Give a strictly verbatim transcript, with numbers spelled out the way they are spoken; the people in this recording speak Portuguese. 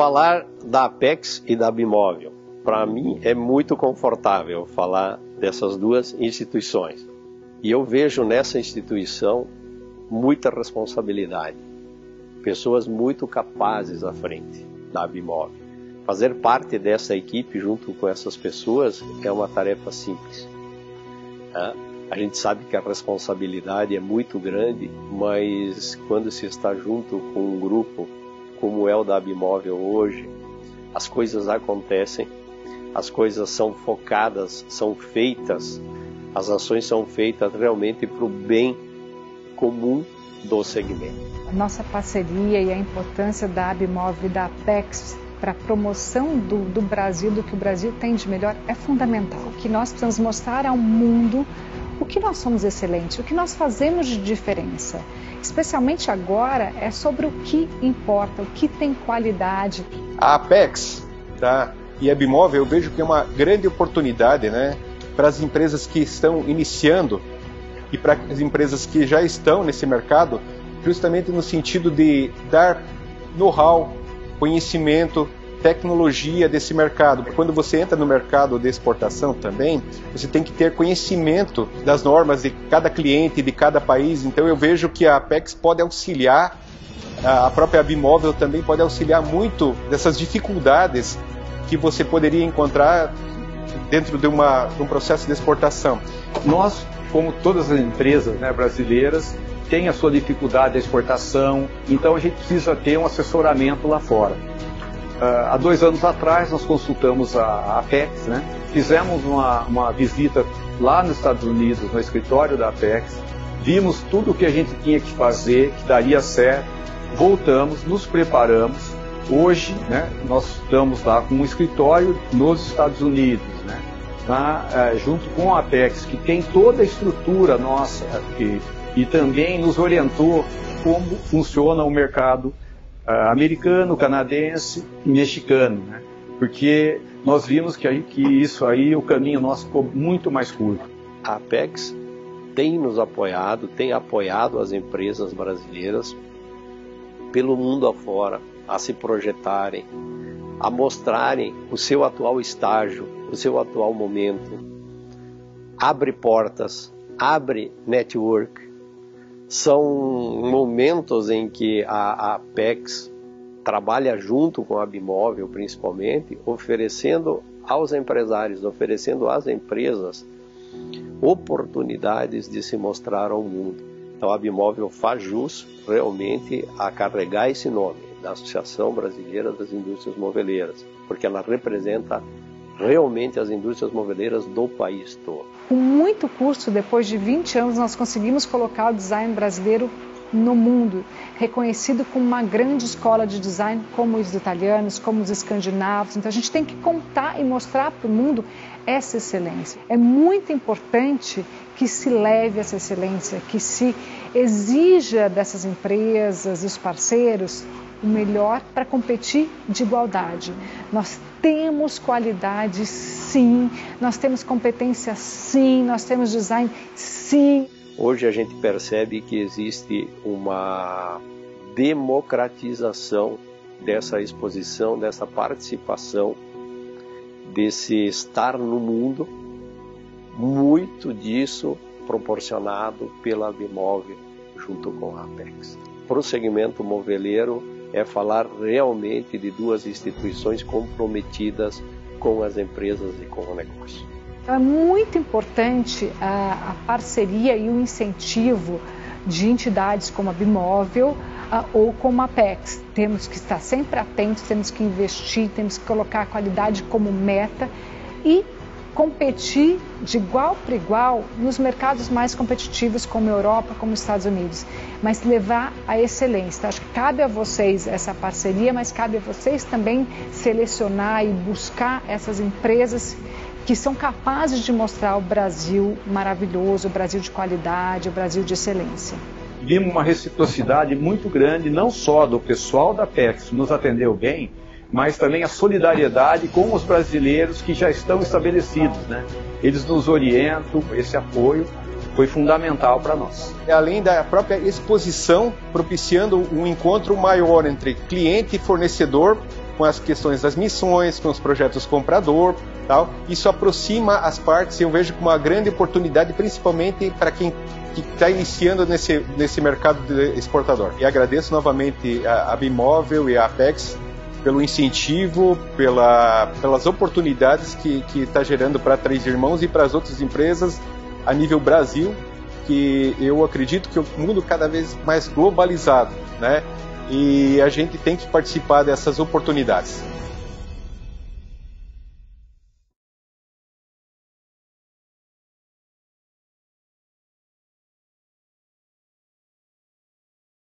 Falar da Apex e da Bimóvel, para mim é muito confortável falar dessas duas instituições. E eu vejo nessa instituição muita responsabilidade, pessoas muito capazes à frente da Bimóvel. Fazer parte dessa equipe junto com essas pessoas é uma tarefa simples. Tá? A gente sabe que a responsabilidade é muito grande, mas quando se está junto com um grupo como é o da Bimóvel hoje, as coisas acontecem, as coisas são focadas, são feitas, as ações são feitas realmente para o bem comum do segmento. A nossa parceria e a importância da Bimóvel e da Apex para a promoção do, do Brasil, do que o Brasil tem de melhor, é fundamental. Que nós precisamos mostrar ao mundo o que nós somos excelentes, o que nós fazemos de diferença. Especialmente agora, é sobre o que importa, o que tem qualidade. A Apex, tá, e a Bimóvel, eu vejo que é uma grande oportunidade, né, para as empresas que estão iniciando e para as empresas que já estão nesse mercado, justamente no sentido de dar know-how, conhecimento, tecnologia desse mercado. Quando você entra no mercado de exportação também, você tem que ter conhecimento das normas de cada cliente, de cada país. Então eu vejo que a Apex pode auxiliar, a própria Bimóvel também pode auxiliar muito dessas dificuldades que você poderia encontrar dentro de, uma, de um processo de exportação. Nós, como todas as empresas, né, brasileiras, tem a sua dificuldade de exportação, então a gente precisa ter um assessoramento lá fora. Uh, há dois anos atrás nós consultamos a Apex, né? Fizemos uma, uma visita lá nos Estados Unidos, no escritório da Apex, vimos tudo o que a gente tinha que fazer, que daria certo, voltamos, nos preparamos. Hoje, né, nós estamos lá com um escritório nos Estados Unidos, né? Lá, uh, junto com a Apex, que tem toda a estrutura nossa aqui, e também nos orientou como funciona o mercado uh, americano, canadense e mexicano, né? Porque nós vimos que, aí, que isso aí, o caminho nosso ficou muito mais curto. A Apex tem nos apoiado, tem apoiado as empresas brasileiras pelo mundo afora, a se projetarem, a mostrarem o seu atual estágio, o seu atual momento. Abre portas, abre network. São momentos em que a, a Apex trabalha junto com a Bimóvel, principalmente, oferecendo aos empresários, oferecendo às empresas oportunidades de se mostrar ao mundo. Então a Bimóvel faz jus realmente a carregar esse nome, da Associação Brasileira das Indústrias Moveleiras, porque ela representa realmente as indústrias moveleiras do país todo. Com muito curso, depois de vinte anos, nós conseguimos colocar o design brasileiro no mundo, reconhecido como uma grande escola de design, como os italianos, como os escandinavos. Então a gente tem que contar e mostrar para o mundo essa excelência. É muito importante que se leve essa excelência, que se exija dessas empresas, dos parceiros, o melhor para competir de igualdade. Nós temos qualidade, sim, nós temos competência, sim, nós temos design, sim. Hoje a gente percebe que existe uma democratização dessa exposição, dessa participação, desse estar no mundo, muito disso proporcionado pela Bimóvel junto com a Apex. Para o segmento moveleiro é falar realmente de duas instituições comprometidas com as empresas e com o negócio. É muito importante a, a parceria e o incentivo de entidades como a Bimóvel a, ou como a Apex. Temos que estar sempre atentos, temos que investir, temos que colocar a qualidade como meta e competir de igual para igual nos mercados mais competitivos como a Europa, como os Estados Unidos, mas levar a excelência. Então, acho que cabe a vocês essa parceria, mas cabe a vocês também selecionar e buscar essas empresas que são capazes de mostrar o Brasil maravilhoso, o Brasil de qualidade, o Brasil de excelência. Vimos uma reciprocidade muito grande, não só do pessoal da Apex, que nos atendeu bem, mas também a solidariedade com os brasileiros que já estão estabelecidos, né? Eles nos orientam, esse apoio foi fundamental para nós. Além da própria exposição, propiciando um encontro maior entre cliente e fornecedor, com as questões das missões, com os projetos comprador, tal. Isso aproxima as partes e eu vejo como uma grande oportunidade, principalmente para quem está iniciando nesse, nesse mercado exportador. E agradeço novamente a, a Bimóvel e a Apex pelo incentivo, pela, pelas oportunidades que está gerando para a Três Irmãos e para as outras empresas a nível Brasil, que eu acredito que o mundo cada vez mais globalizado, né? E a gente tem que participar dessas oportunidades.